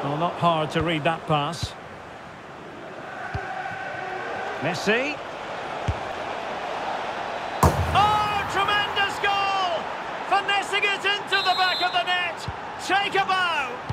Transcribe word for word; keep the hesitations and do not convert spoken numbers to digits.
Well, not hard to read that pass. Messi. Oh, tremendous goal! Finessing it into the back of the net. Take a bow.